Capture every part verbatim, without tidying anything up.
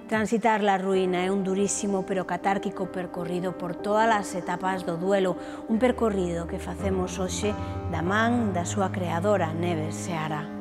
Transitar la ruína é un durísimo pero catárquico percorrido por todas as etapas do duelo, un percorrido que facemos hoxe da man da súa creadora, Neves Seara.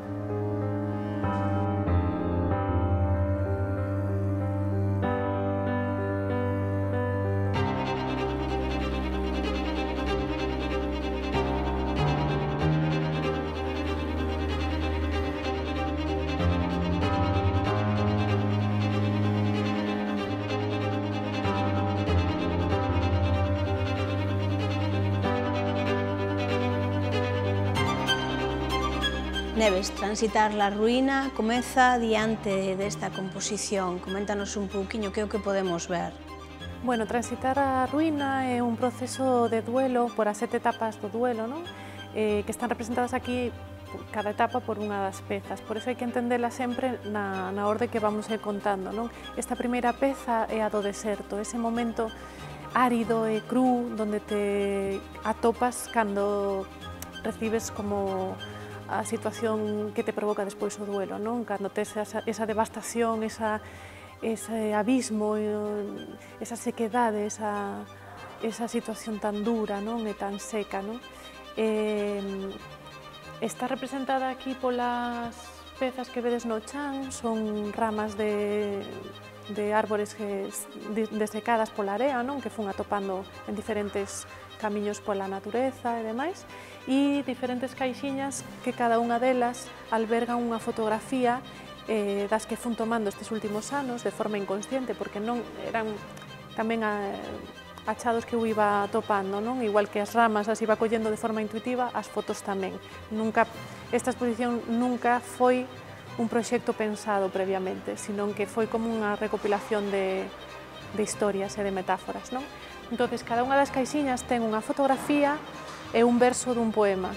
Neves, transitar la ruína comeza diante desta composición. Coméntanos un pouquiño que é o que podemos ver. Bueno, transitar a ruína é un proceso de duelo por as sete etapas do duelo, non? Eh, que están representadas aquí cada etapa por unha das pezas, por iso hai que entendela sempre na, na orde que vamos a ir contando, non? Esta primeira peza é a do deserto, ese momento árido e cru, donde te atopas cando recibes como a situación que te provoca despois o duelo, non? Cando tes esa, esa devastación, esa, ese abismo, esa sequedade, esa, esa situación tan dura, non? E tan seca, non? Eh, está representada aquí polas pezas que vedes no chan, son ramas de, de árbores que, desecadas pola area, non? Que fun atopando en diferentes camiños pola natureza e demais, e diferentes caixiñas que cada unha delas albergan unha fotografía eh, das que fun tomando estes últimos anos de forma inconsciente, porque non eran tamén a, achados que eu iba atopando, non? Igual que as ramas as iba collendo de forma intuitiva, as fotos tamén. Nunca, esta exposición nunca foi un proxecto pensado previamente, senón que foi como unha recopilación de, de historias e de metáforas, non? Entón, cada unha das caixiñas ten unha fotografía e un verso dun poema.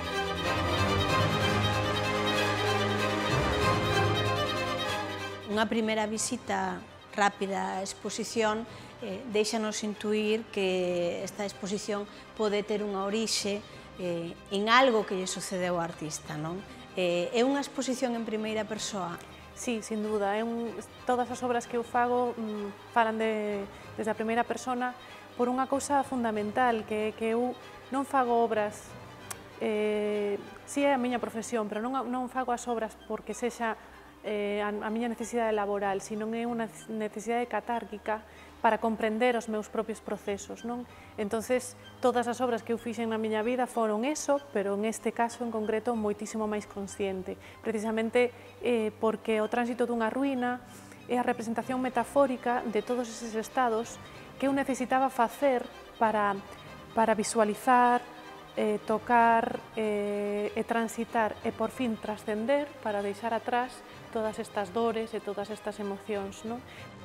Unha primeira visita rápida á exposición eh, déixanos intuir que esta exposición pode ter unha orixe eh, en algo que lle sucedeu ao artista, non? Eh, é unha exposición en primeira persoa? Sí, sin duda. É un, todas as obras que eu fago mmm, falan de, desde a primeira persona por unha cousa fundamental, que, que eu non fago obras, eh, si é a miña profesión, pero non, non fago as obras porque sexa eh, a, a miña necesidade laboral, sino é unha necesidade catárquica para comprender os meus propios procesos, non? Entonces, todas as obras que eu fixen na miña vida foron eso, pero en este caso en concreto moitísimo máis consciente, precisamente eh, porque o tránsito dunha ruína é a representación metafórica de todos eses estados que eu necesitaba facer para, para visualizar, eh, tocar eh, e transitar e por fin trascender para deixar atrás todas estas dores e todas estas emocións, non?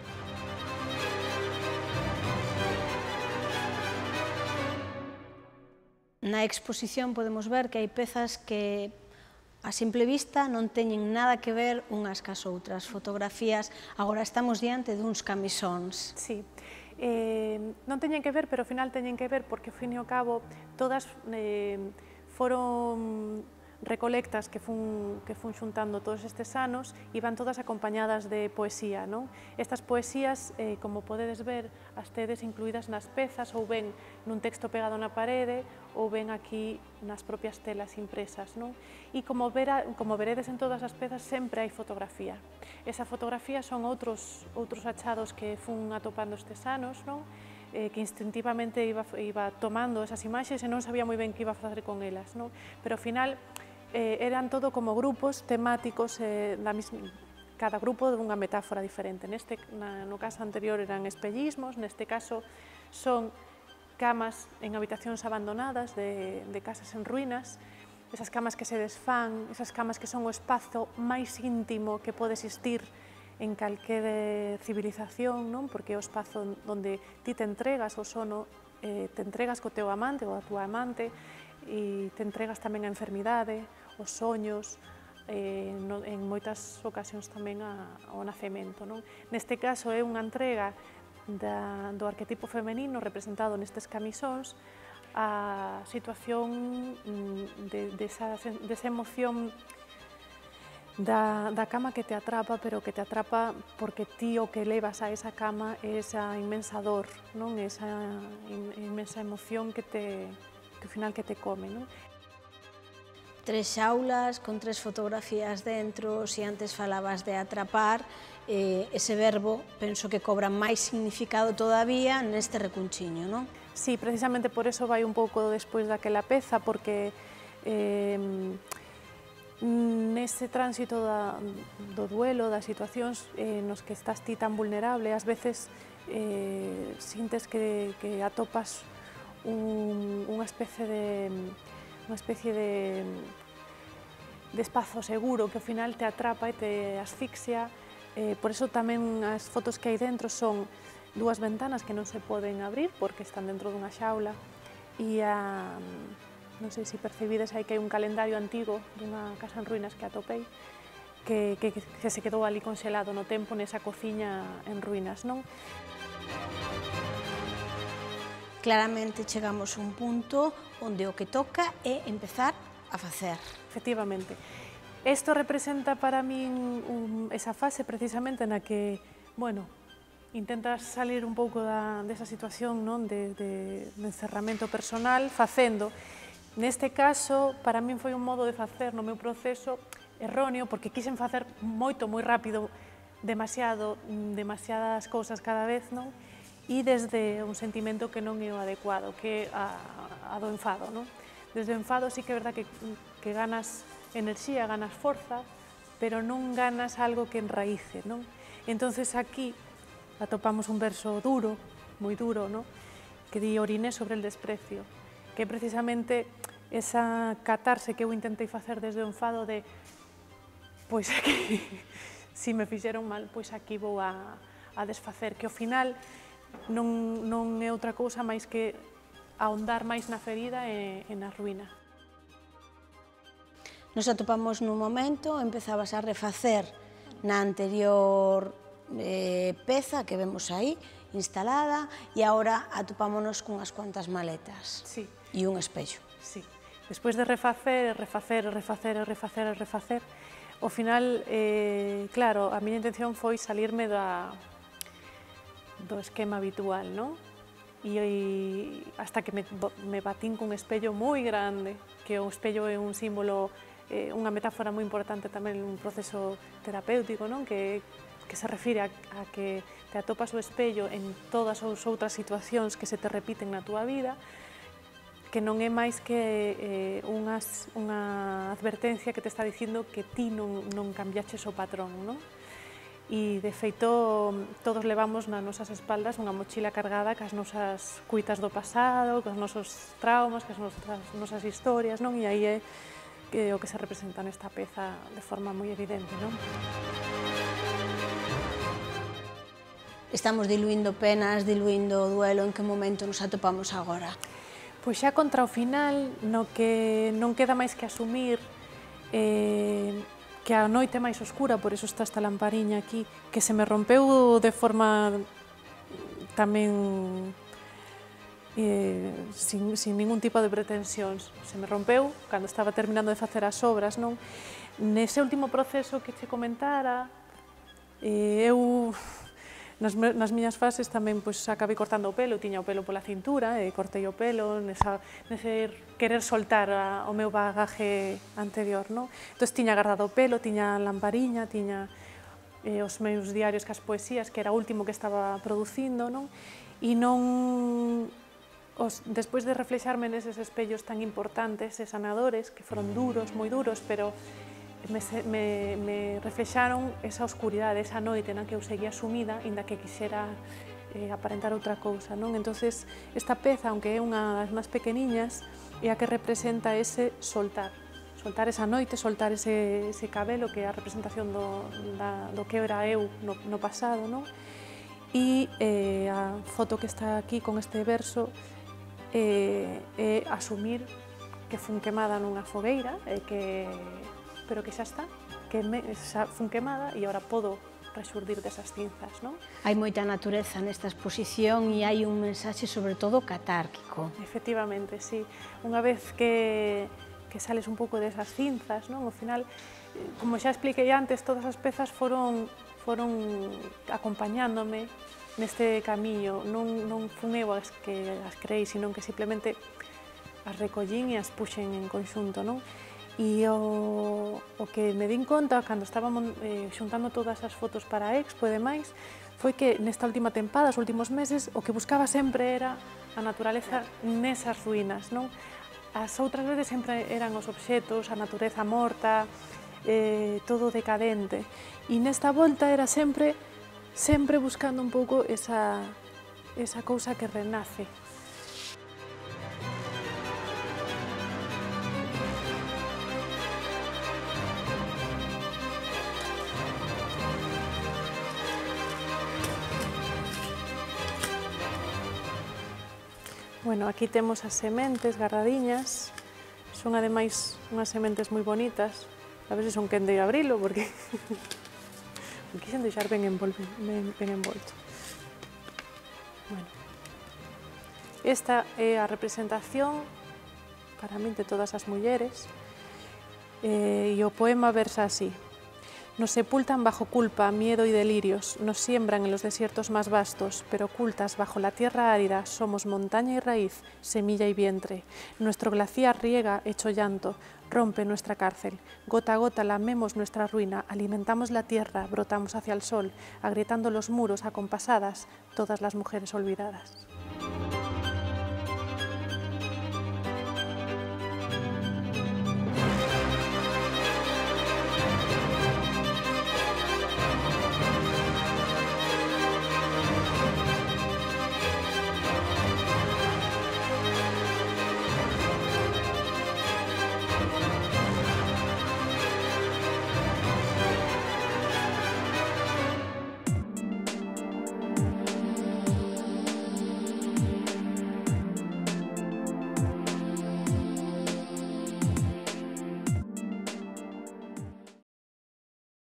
Na exposición podemos ver que hai pezas que a simple vista non teñen nada que ver unhas cas outras. Fotografías, agora estamos diante duns camisóns. Sí. Eh, non teñen que ver, pero ao final teñen que ver porque, ao fin e ao cabo, todas eh, foron recolectas que fun, que fun xuntando todos estes anos e van todas acompañadas de poesía, non? Estas poesías, eh, como podedes ver, as tedes incluídas nas pezas ou ben nun texto pegado na parede ou ben aquí nas propias telas impresas, non? E como, vera, como veredes en todas as pezas, sempre hai fotografía. Esa fotografía son outros, outros achados que fun atopando estes anos, non? Eh, que instintivamente iba, iba tomando esas imaxes e non sabía moi ben que iba a facer con elas, non? Pero ao final eh, eran todo como grupos temáticos, eh, da misma, cada grupo dunha metáfora diferente. Neste, na, no caso anterior eran espellismos, neste caso son camas en habitacións abandonadas de, de casas en ruínas, esas camas que se desfán, esas camas que son o espazo máis íntimo que pode existir en calquera civilización, non? Porque é o espazo onde ti te entregas ao sono, eh, te entregas co teu amante ou a tua amante e te entregas tamén a enfermidade, os soños, eh, no, en moitas ocasións tamén a, ao nacemento, non? Neste caso é unha entrega da, do arquetipo femenino representado nestes camisóns a situación de, de, esa, de esa emoción da, da cama que te atrapa, pero que te atrapa porque ti o que levas a esa cama é esa inmensa dor, non? Esa inmensa emoción que te, que ao final que te come, non? Tres xaulas con tres fotografías dentro, se antes falabas de atrapar, eh, ese verbo penso que cobra máis significado todavía neste recunchiño, non? Sí, precisamente por eso vai un pouco despois daquela peza, porque eh, nese tránsito da, do duelo, das situacións eh, nos que estás ti tan vulnerable, ás veces eh, sintes que, que atopas un, unha especie de unha especie de, de espazo seguro que ao final te atrapa e te asfixia. Eh, por eso tamén as fotos que hai dentro son dúas ventanas que non se poden abrir porque están dentro dunha xaula e a, non sei se percibides aí que hai un calendario antigo dunha casa en ruínas que atopei que, que, que se quedou ali conxelado no tempo nesa cociña en ruínas, non? Claramente chegamos a un punto onde o que toca é empezar a facer. Efectivamente. Isto representa para min un, esa fase precisamente na que, bueno, intentas salir un pouco da, desa situación, non? De, de, de encerramento personal facendo. Neste caso, para min foi un modo de facer no meu proceso erróneo, porque quixen facer moito, moi rápido, demasiado, demasiadas cousas cada vez, non? E desde un sentimento que non é o adecuado, que é a, a do enfado, non? Desde o enfado sí que é verdad que, que ganas enerxía, ganas forza, pero non ganas algo que enraíce, non? Entonces aquí atopamos un verso duro, moi duro, non? Que di oriné sobre el desprecio, que é precisamente esa catarse que eu intentei facer desde o enfado de pois aquí, si me fixeron mal, pois aquí vou a, a desfacer, que ao final non, non é outra cousa máis que ahondar máis na ferida e, e na ruína. Nos atopamos nun momento, empezabas a refacer na anterior eh, peza que vemos aí, instalada, e agora atopámonos cunhas cuantas maletas sí. e un espello. Sí. Despois de refacer, refacer, refacer, refacer, refacer, ao final, eh, claro, a miña intención foi salirme da, do esquema habitual, non? E, e hasta que me, me batín cun espello moi grande, que o espello é un símbolo, eh, unha metáfora moi importante tamén nun proceso terapéutico, non? Que, que se refire a, a que te atopas o espello en todas as outras situacións que se te repiten na túa vida, que non é máis que eh, unhas, unha advertencia que te está dicindo que ti non, non cambiaches o patrón, non? E, de feito, todos levamos nas nosas espaldas unha mochila cargada cas nosas cuitas do pasado, cos nosos traumas, cas nosas, nosas historias, non? E aí é que, o que se representa nesta peza de forma moi evidente, non? Estamos diluindo penas, diluindo o duelo, en que momento nos atopamos agora? Pois xa contra o final, no que non queda máis que asumir eh, que a noite é máis oscura, por iso está esta lampariña aquí, que se me rompeu de forma tamén eh, sin, sin ningún tipo de pretensións. Se me rompeu cando estaba terminando de facer as obras, non? Nese último proceso que che comentara, eh, eu nas, nas miñas fases tamén pois, acabei cortando o pelo, tiña o pelo pola cintura, e cortei o pelo nesa, nese querer soltar a, o meu bagaje anterior, non? Entón, tiña guardado o pelo, tiña a lampariña, tiña eh, os meus diarios cas poesías, que era o último que estaba producindo, non? E non... Os, despois de reflexarme neses espellos tan importantes e sanadores, que foron duros, moi duros, pero me, me, me reflexaron esa oscuridade, esa noite na que eu seguía sumida, inda que quixera eh, aparentar outra cousa, non? Entonces, esta peza, aunque é unha das máis pequeniñas, é a que representa ese soltar, soltar esa noite, soltar ese, ese cabelo, que é a representación do, da, do que era eu no, no pasado, non? E eh, a foto que está aquí con este verso é, é asumir que fun quemada nunha fogueira, e que pero que xa está, que me, xa fun quemada e agora podo rexurdir desas cinzas, non? Hai moita natureza nesta exposición e hai un mensaxe sobre todo catárquico. Efectivamente, sí. Unha vez que, que sales un pouco desas cinzas, non? Ao final como xa expliquei antes, todas as pezas foron, foron acompañándome neste camiño. Non, non fun eu as que as creei, sino que simplemente as recollín e as puxen en conxunto, non? E o, o que me din conta, cando estábamos eh, xuntando todas as fotos para a Expo e demais, foi que nesta última tempada, os últimos meses, o que buscaba sempre era a naturaleza nesas ruínas, non? As outras veces sempre eran os obxetos, a natureza morta, eh, todo decadente. E nesta volta era sempre, sempre buscando un pouco esa, esa cousa que renace. Bueno, aquí temos as sementes garradiñas, son ademais unhas sementes moi bonitas, a ver se son quen de abrilo, porque me quixen deixar ben, envolve, ben, ben envolto. Bueno, esta é a representación, para min, de todas as mulleres, e o poema versa así: nos sepultan bajo culpa, miedo y delirios, nos siembran en los desiertos más vastos, pero ocultas bajo la tierra árida somos montaña y raíz, semilla y vientre. Nuestro glaciar riega hecho llanto, rompe nuestra cárcel. Gota a gota lamemos nuestra ruina, alimentamos la tierra, brotamos hacia el sol, agrietando los muros acompasadas, todas las mujeres olvidadas.